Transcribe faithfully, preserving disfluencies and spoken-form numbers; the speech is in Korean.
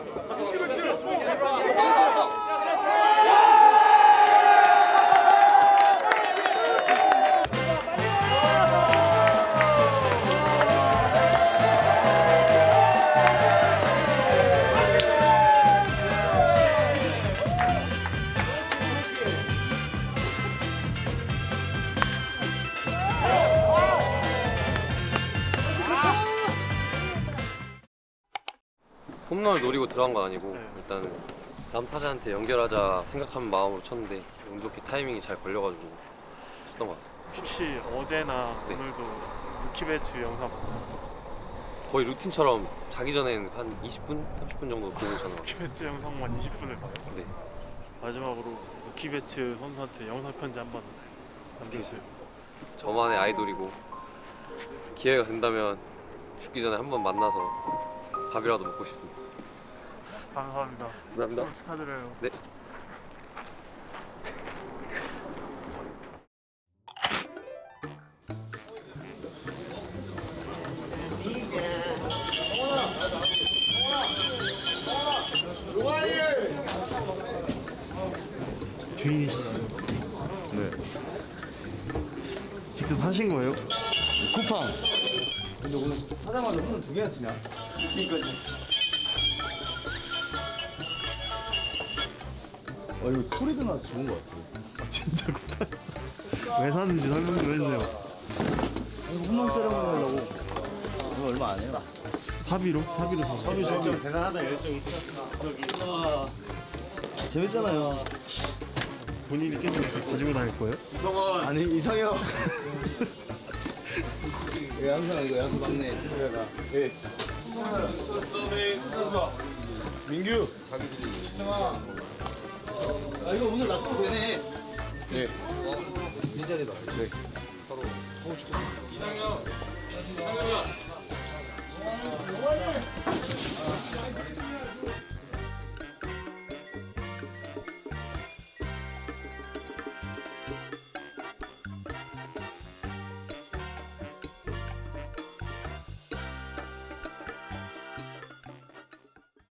홈런을 노리고 들어간 건 아니고 네. 일단 다음 타자한테 연결하자 생각하는 마음으로 쳤는데 운 좋게 타이밍이 잘 걸려가지고 쳤던 것 같습니다. 혹시 어제나 네. 오늘도 루키 배츠 영상 거의 루틴처럼 자기 전엔 한 이십 분, 삼십 분 정도 보고 자는 것 루키 배츠 영상만 이십 분을 봐요? 네. 마지막으로 루키 배츠 선수한테 영상 편지 한번 남겨주세요. 저만의 아이돌이고 기회가 된다면 죽기 전에 한번 만나서 밥이라도 먹고 싶습니다. 감사합니다. 감사합니다. 축하드려요. 네. 주인이시나요? 네. 직접 하신 거예요? 쿠팡. 근데 오늘 하자마자 홈런 두 개나 치냐? 그러니까. 아 이거 소리도 나서 좋은 것 같아. 아, 진짜 쿠팡. 왜 샀는지 설명 좀 해주세요. 이거 홈런 세레머니 하려고. 이거 얼마 안 해요. 사비로? 사비로 샀어요. 사비 사비. 대단하다 열정이 있어. 저기. 와. 재밌잖아요. 본인이 계속 가지고 다닐 거예요? 이성원. 아니 이성형. 예, 항상 이거 야수 막내 친구가. 예. 민규. 이성아. 아 이거 오늘 놔둬도 되네. 네. 이 자리다. 네. 서로 하고 싶어. 이상형. 이상형이야.